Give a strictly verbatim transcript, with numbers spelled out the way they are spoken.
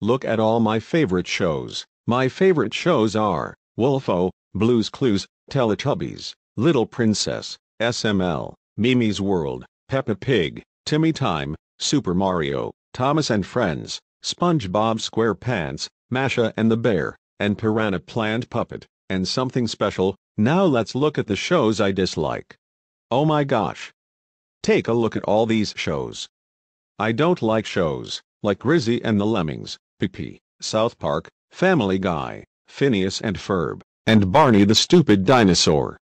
Look at all my favorite shows. My favorite shows are Wolfo, Blue's Clues, Teletubbies, Little Princess, S M L, Mimi's World, Peppa Pig, Timmy Time, Super Mario, Thomas and Friends, SpongeBob SquarePants, Masha and the Bear, and Piranha Plant Puppet, and something special. Now let's look at the shows I dislike. Oh my gosh! Take a look at all these shows. I don't like shows like Grizzy and the Lemmings, P P, South Park, Family Guy, Phineas and Ferb, and Barney the Stupid Dinosaur.